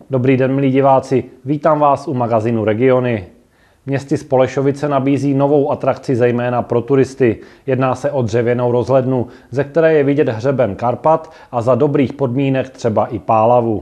Dobrý den, milí diváci, vítám vás u magazínu Regiony. Město Spolešovice nabízí novou atrakci zejména pro turisty. Jedná se o dřevěnou rozhlednu, ze které je vidět hřeben Karpat a za dobrých podmínek třeba i Pálavu.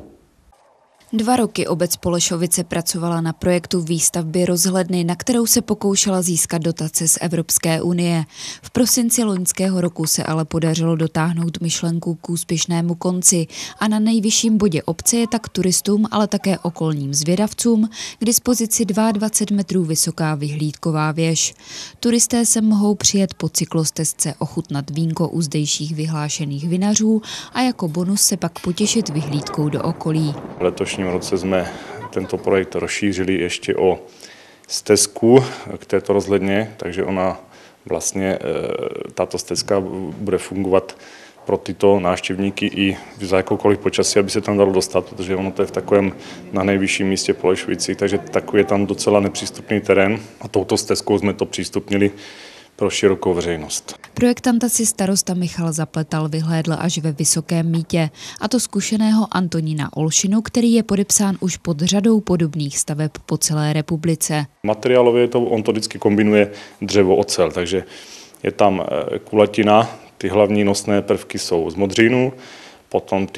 2 roky obec Spolešovice pracovala na projektu výstavby rozhledny, na kterou se pokoušela získat dotace z Evropské unie. V prosinci loňského roku se ale podařilo dotáhnout myšlenku k úspěšnému konci a na nejvyšším bodě obce je tak turistům, ale také okolním zvědavcům k dispozici 22 metrů vysoká vyhlídková věž. Turisté se mohou přijet po cyklostezce ochutnat vínko u zdejších vyhlášených vinařů a jako bonus se pak potěšit vyhlídkou do okolí. V letošním roce jsme tento projekt rozšířili ještě o stezku k této rozhledně, takže ona vlastně, tato stezka bude fungovat pro tyto návštěvníky i za jakoukoliv počasí, aby se tam dalo dostat, protože ono to je v takovém na nejvyšším místě Polešovici, takže takový je tam docela nepřístupný terén a touto stezkou jsme to přístupnili pro širokou veřejnost. Projektanta si starosta Michal Zapletal vyhlédl až ve Vysokém Mýtě, a to zkušeného Antonína Olšinu, který je podepsán už pod řadou podobných staveb po celé republice. Materiálově on to vždycky kombinuje dřevo, ocel, takže je tam kulatina, ty hlavní nosné prvky jsou z modřínu, potom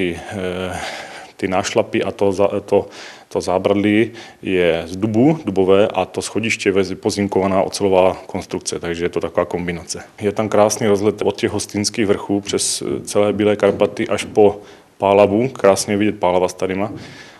ty nášlapy a to zábradlí je z dubové a to schodiště je pozinkovaná ocelová konstrukce, takže je to taková kombinace. Je tam krásný rozhled od těch hostinských vrchů přes celé Bílé Karpaty až po Pálavu, krásně vidět Pálava Starýma.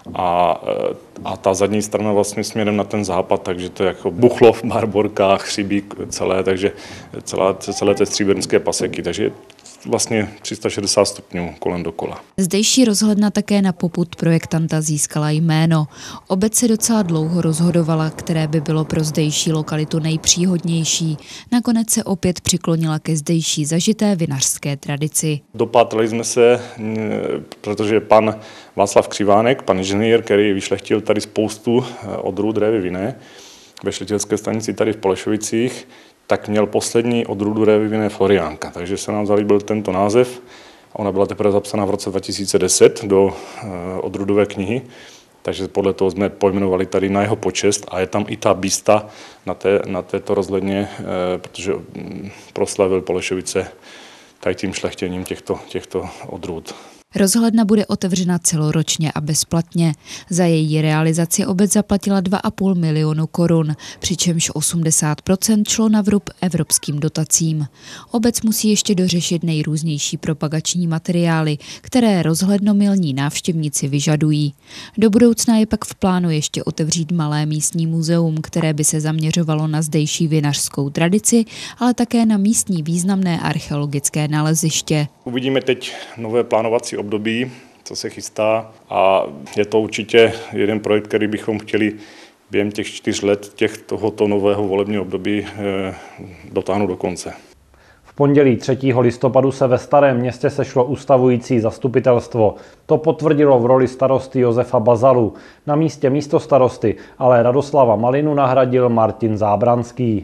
A ta zadní strana vlastně směrem na ten západ, takže to je jako Buchlov, Barborka, Chřibík celé, takže celé té stříbrnské paseky, takže vlastně 360 stupňů kolem dokola. Zdejší rozhledna také na popud projektanta získala jméno. Obec se docela dlouho rozhodovala, které by bylo pro zdejší lokalitu nejpříhodnější. Nakonec se opět přiklonila ke zdejší zažité vinařské tradici. Dopátrali jsme se, protože pan Václav Křivánek, pan inženýr, který vyšlechtil tady spoustu odrůd révy vinné ve šlechtitelské stanici tady v Polešovicích, tak měl poslední odrůdu révy vinné Floriánka. Takže se nám zalíbil tento název. Ona byla teprve zapsána v roce 2010 do odrůdové knihy, takže podle toho jsme pojmenovali tady na jeho počest a je tam i ta bísta na této rozhledně, protože proslavil Polešovice tady tím šlechtěním těchto odrůd. Rozhledna bude otevřena celoročně a bezplatně. Za její realizaci obec zaplatila 2,5 milionu korun, přičemž 80% šlo na vrub evropským dotacím. Obec musí ještě dořešit nejrůznější propagační materiály, které rozhlednomilní návštěvníci vyžadují. Do budoucna je pak v plánu ještě otevřít malé místní muzeum, které by se zaměřovalo na zdejší vinařskou tradici, ale také na místní významné archeologické naleziště. Uvidíme teď nové plánovací období, co se chystá, a je to určitě jeden projekt, který bychom chtěli během těch 4 let tohoto nového volebního období dotáhnout do konce. V pondělí 3. listopadu se ve Starém Městě sešlo ustavující zastupitelstvo. To potvrdilo v roli starosty Josefa Bazalu. Na místě místostarosty ale Radoslava Malinu nahradil Martin Zábranský.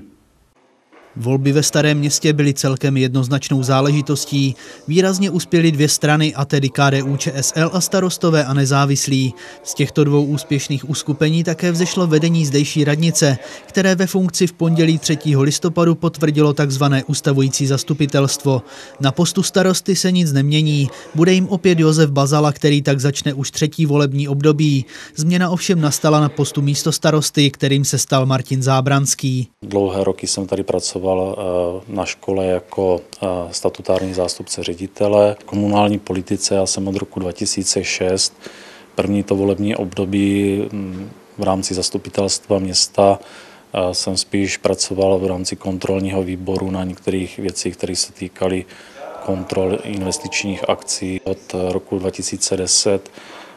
Volby ve Starém Městě byly celkem jednoznačnou záležitostí. Výrazně uspěly 2 strany, a tedy KDU-ČSL a Starostové a nezávislí. Z těchto 2 úspěšných uskupení také vzešlo vedení zdejší radnice, které ve funkci v pondělí 3. listopadu potvrdilo takzvané ustavující zastupitelstvo. Na postu starosty se nic nemění. Bude jim opět Josef Bazala, který tak začne už 3. volební období. Změna ovšem nastala na postu místostarosty, kterým se stal Martin Zábranský. Dlouhé roky jsem tady pracoval na škole jako statutární zástupce ředitele. V komunální politice já jsem od roku 2006, první to volební období v rámci zastupitelstva města jsem spíš pracoval v rámci kontrolního výboru na některých věcích, které se týkaly kontrol investičních akcí. Od roku 2010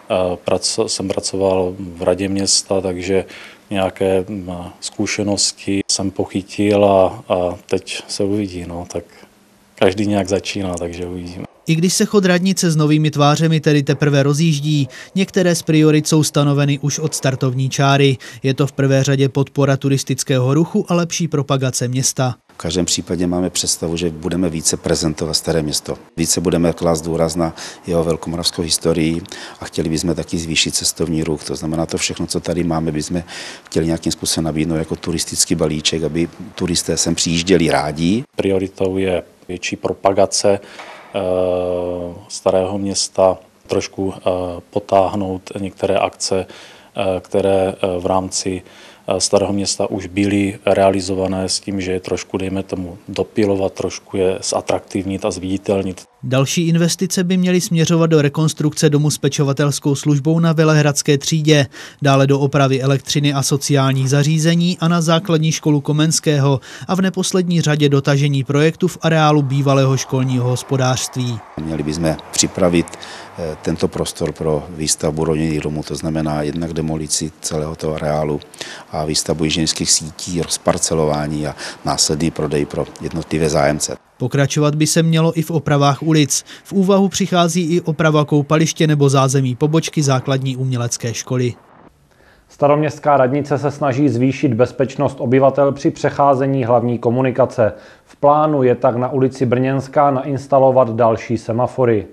jsem pracoval v radě města, takže nějaké zkušenosti jsem pochytil a teď se uvidí. Tak každý nějak začíná, takže uvidíme. I když se chod radnice s novými tvářemi tedy teprve rozjíždí, některé z priorit jsou stanoveny už od startovní čáry. Je to v prvé řadě podpora turistického ruchu a lepší propagace města. V každém případě máme představu, že budeme více prezentovat Staré Město. Více budeme klást důraz na jeho velkomoravskou historii a chtěli bychom taky zvýšit cestovní ruch. To znamená, to všechno, co tady máme, bychom chtěli nějakým způsobem nabídnout jako turistický balíček, aby turisté sem přijížděli rádi. Prioritou je větší propagace Starého Města, trošku potáhnout některé akce, které v rámci Starého Města už byly realizované s tím, že je trošku, dejme tomu, dopilovat, trošku je zatraktivnit a zviditelnit. Další investice by měly směřovat do rekonstrukce domu s pečovatelskou službou na Velehradské třídě, dále do opravy elektřiny a sociálních zařízení a na základní školu Komenského a v neposlední řadě dotažení projektu v areálu bývalého školního hospodářství. Měli bychom připravit tento prostor pro výstavbu rodinných domů, to znamená jednak demolici celého toho areálu a výstavbu inženýrských sítí, rozparcelování a následný prodej pro jednotlivé zájemce. Pokračovat by se mělo i v opravách ulic. V úvahu přichází i oprava koupaliště nebo zázemí pobočky základní umělecké školy. Staroměstská radnice se snaží zvýšit bezpečnost obyvatel při přecházení hlavní komunikace. V plánu je tak na ulici Brněnská nainstalovat další semafory.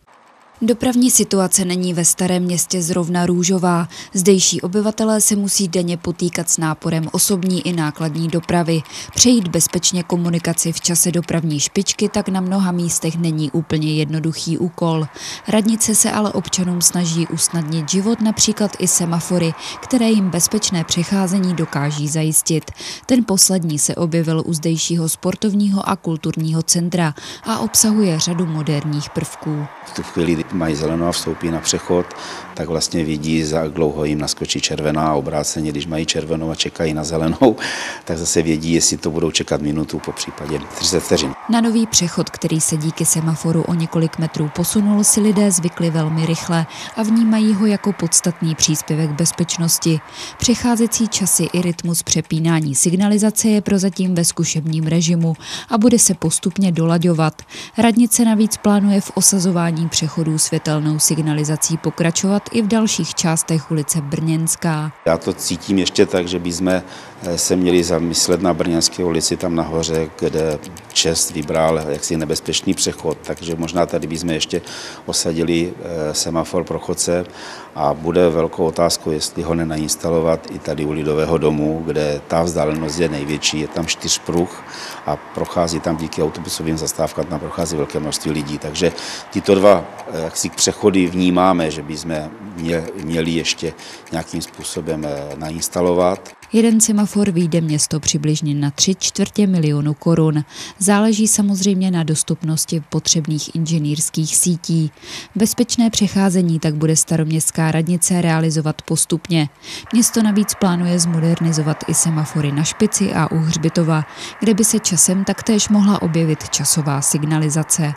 Dopravní situace není ve Starém Městě zrovna růžová. Zdejší obyvatelé se musí denně potýkat s náporem osobní i nákladní dopravy. Přejít bezpečně komunikaci v čase dopravní špičky tak na mnoha místech není úplně jednoduchý úkol. Radnice se ale občanům snaží usnadnit život, například i semafory, které jim bezpečné přecházení dokáží zajistit. Ten poslední se objevil u zdejšího sportovního a kulturního centra a obsahuje řadu moderních prvků. V tu chvíli mají zelenou a vstoupí na přechod, tak vlastně vidí, za jak dlouho jim naskočí červená a obráceně, když mají červenou a čekají na zelenou, tak zase vědí, jestli to budou čekat minutu, po případě 30 vteřin. Na nový přechod, který se díky semaforu o několik metrů posunul, si lidé zvykli velmi rychle a vnímají ho jako podstatný příspěvek bezpečnosti. Přecházecí časy i rytmus přepínání signalizace je prozatím ve zkušebním režimu a bude se postupně dolaďovat. Radnice navíc plánuje v osazování přechodů světelnou signalizací pokračovat i v dalších částech ulice Brněnská. Já to cítím ještě tak, že bychom se měli zamyslet na Brněnské ulici tam nahoře, kde ČEZ vybral jaksi nebezpečný přechod, takže možná tady bychom ještě osadili semafor pro chodce a bude velkou otázkou, jestli ho nenainstalovat i tady u Lidového domu, kde ta vzdálenost je největší, je tam 4 pruh a prochází tam díky autobusovým zastávkám, tam prochází velké množství lidí, takže tyto dva jaksi přechody vnímáme, že bychom měli ještě nějakým způsobem nainstalovat. Jeden semafor vyjde město přibližně na 3/4 milionu korun. Záleží samozřejmě na dostupnosti potřebných inženýrských sítí. Bezpečné přecházení tak bude staroměstská radnice realizovat postupně. Město navíc plánuje zmodernizovat i semafory na Špici a u Hřbitova, kde by se časem taktéž mohla objevit časová signalizace.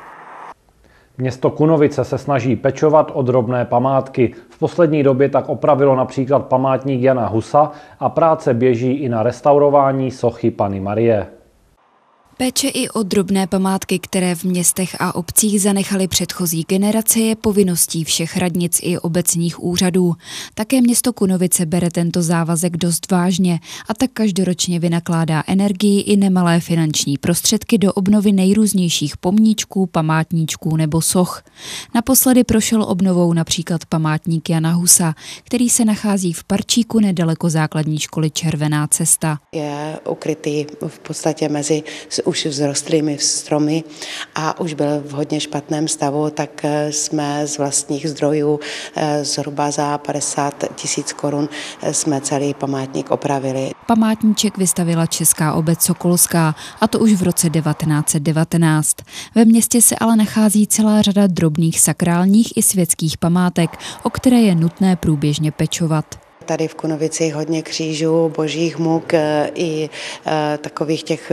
Město Kunovice se snaží pečovat o drobné památky. V poslední době tak opravilo například památník Jana Husa a práce běží i na restaurování sochy Panny Marie. Péče i o drobné památky, které v městech a obcích zanechaly předchozí generace, je povinností všech radnic i obecních úřadů. Také město Kunovice bere tento závazek dost vážně a tak každoročně vynakládá energii i nemalé finanční prostředky do obnovy nejrůznějších pomníčků, památníčků nebo soch. Naposledy prošel obnovou například památník Jana Husa, který se nachází v parčíku nedaleko základní školy Červená cesta. Je ukrytý v podstatě mezi už vzrostlými stromy a už byl v hodně špatném stavu, tak jsme z vlastních zdrojů zhruba za 50 000 korun jsme celý památník opravili. Památníček vystavila Česká obec Sokolská, a to už v roce 1919. Ve městě se ale nachází celá řada drobných sakrálních i světských památek, o které je nutné průběžně pečovat. Tady v Kunovici hodně křížů, božích muk i takových těch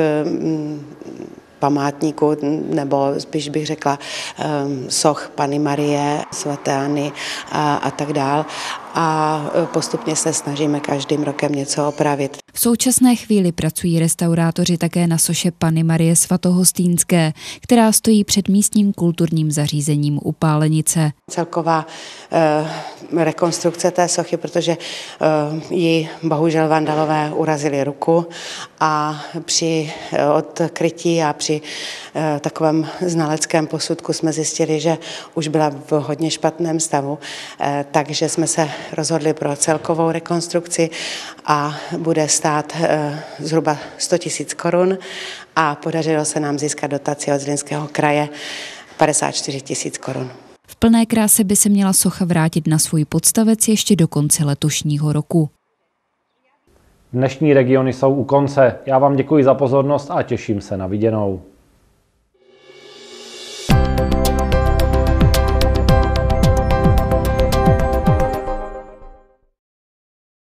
památníků, nebo spíš bych řekla soch Panny Marie, svaté Anny a tak dál. A postupně se snažíme každým rokem něco opravit. V současné chvíli pracují restaurátoři také na soše Panny Marie Svatohostýnské, která stojí před místním kulturním zařízením u Pálenice. Celková rekonstrukce té sochy, protože ji bohužel vandalové urazili ruku a při odkrytí a při takovém znaleckém posudku jsme zjistili, že už byla v hodně špatném stavu, takže jsme se rozhodli pro celkovou rekonstrukci a bude stát zhruba 100 000 korun a podařilo se nám získat dotaci od Zlínského kraje 54 000 korun. V plné kráse by se měla socha vrátit na svůj podstavec ještě do konce letošního roku. Dnešní Regiony jsou u konce. Já vám děkuji za pozornost a těším se na viděnou.